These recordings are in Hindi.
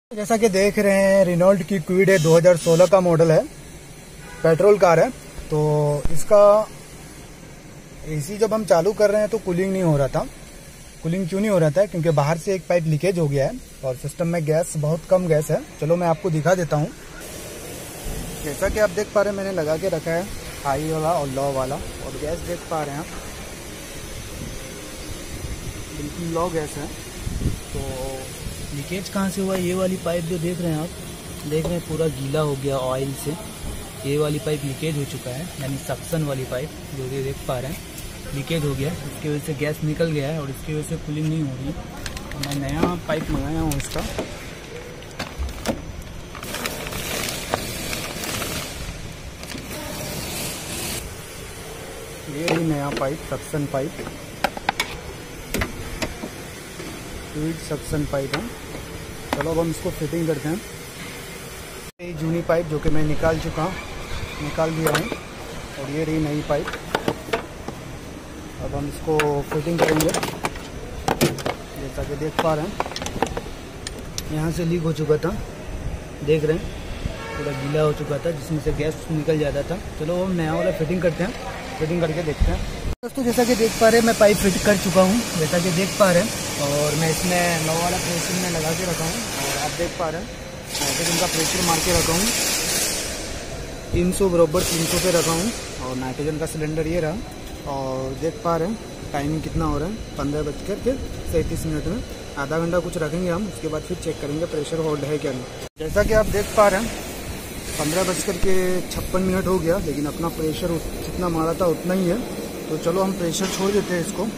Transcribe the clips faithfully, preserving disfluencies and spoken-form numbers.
जैसा कि देख रहे हैं रेनॉल्ट की क्विड है, दो हज़ार सोलह का मॉडल है, पेट्रोल कार है। तो इसका एसी जब हम चालू कर रहे हैं तो कूलिंग नहीं हो रहा था। कूलिंग क्यों नहीं हो रहा था? क्योंकि बाहर से एक पाइप लीकेज हो गया है और सिस्टम में गैस बहुत कम गैस है। चलो मैं आपको दिखा देता हूँ। जैसा कि आप देख पा रहे हैं, मैंने लगा के रखा है हाई वाला और लो वाला, और गैस देख पा रहे हैं आप, बिल्कुल लो गैस है। तो लीकेज कहाँ से हुआ? ये वाली पाइप जो देख रहे हैं आप, देख रहे हैं पूरा गीला हो गया ऑयल से। ये वाली पाइप लीकेज हो चुका है, यानी सक्शन वाली पाइप जो ये देख पा रहे हैं लीकेज हो गया, इसकी वजह से गैस निकल गया है और इसकी वजह से कूलिंग नहीं हो रही। तो मैं नया पाइप मंगाया हूँ इसका। ये ही नया pipe, suction pipe, fluid suction pipe है। चलो अब हम इसको फिटिंग करते हैं। ये जूनी पाइप जो कि मैं निकाल चुका हूँ, निकाल दिया हूँ, और ये रही नई पाइप। अब हम इसको फिटिंग करेंगे। जैसा कि देख पा रहे हैं, यहाँ से लीक हो चुका था, देख रहे हैं पूरा गीला हो चुका था, जिसमें से गैस निकल जाता था। चलो हम नया वाला फिटिंग करते हैं, फिटिंग करके देखते हैं। दोस्तों जैसा कि देख पा रहे हैं, मैं पाइप फिट कर चुका हूँ, जैसा कि देख पा रहे हैं, और मैं इसमें नौ वाला प्रेशर में लगा के रखा हूँ। और आप देख पा रहे हैं नाइट्रोजन का प्रेशर मार के रखा हूँ, तीन सौ बराबर तीन सौ पे रखा हूँ। और नाइट्रोजन का सिलेंडर ये रहा। और देख पा रहे हैं टाइमिंग कितना हो रहा है, पंद्रह बजकर फिर सैंतीस मिनट में। आधा घंटा कुछ रखेंगे हम, उसके बाद फिर चेक करेंगे प्रेशर होल्ड है क्या नहीं। जैसा कि आप देख पा रहे हैं, पंद्रह बजकर के छप्पन मिनट हो गया, लेकिन अपना प्रेशर जितना मारा था उतना ही है। तो चलो हम प्रेशर छोड़ देते हैं इसको।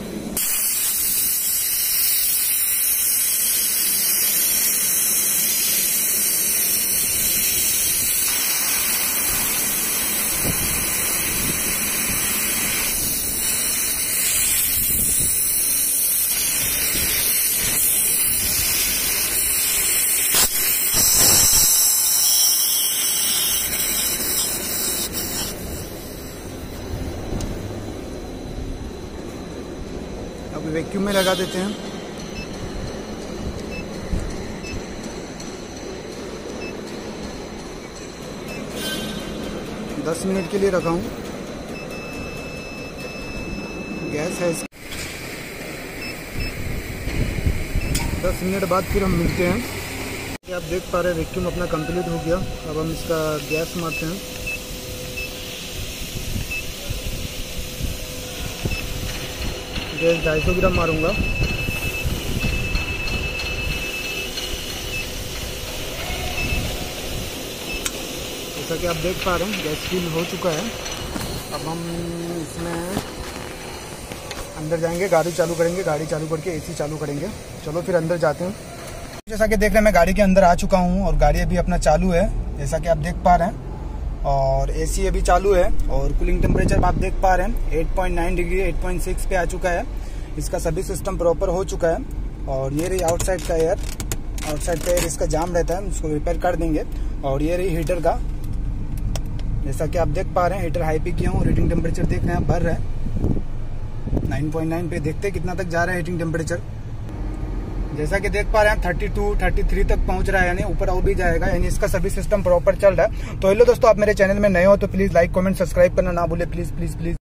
अब वैक्यूम में लगा देते हैं। दस मिनट के लिए रखा हूँ, गैस है। दस मिनट बाद फिर हम मिलते हैं। ये आप देख पा रहे हैं वैक्यूम अपना कंप्लीट हो गया। अब हम इसका गैस मारते हैं। गैस ढाई सौ ग्राम मारूंगा। जैसा कि आप देख पा रहे हैं, गैस फिल हो चुका है। अब हम इसमें अंदर जाएंगे, गाड़ी चालू करेंगे, गाड़ी चालू करके एसी चालू करेंगे। चलो फिर अंदर जाते हैं। जैसा कि देख रहे हैं, मैं गाड़ी के अंदर आ चुका हूं और गाड़ी अभी अपना चालू है, जैसा कि आप देख पा रहे हैं। और एसी अभी चालू है और कूलिंग टेम्परेचर आप देख पा रहे हैं आठ पॉइंट नौ डिग्री आठ पॉइंट छह पे आ चुका है। इसका सभी सिस्टम प्रॉपर हो चुका है। और ये रही आउटसाइड का एयर, आउटसाइड का एयर इसका जाम रहता है, इसको रिपेयर कर देंगे। और ये रही हीटर का, जैसा कि आप देख पा रहे हैं हीटर हाई पे किया हूँ। हीटिंग टेम्परेचर देख रहे हैं, भर रहा है नौ पॉइंट नौ पे। देखते हैं कितना तक जा रहा है हीटिंग टेम्परेचर। जैसा कि देख पा रहे हैं बत्तीस, तैंतीस तक पहुंच रहा है, यानी ऊपर और भी जाएगा, यानी इसका सभी सिस्टम प्रॉपर चल रहा है। तो हेलो दोस्तों, आप मेरे चैनल में नए हो तो प्लीज लाइक कमेंट सब्सक्राइब करना ना भूले, प्लीज प्लीज प्लीज।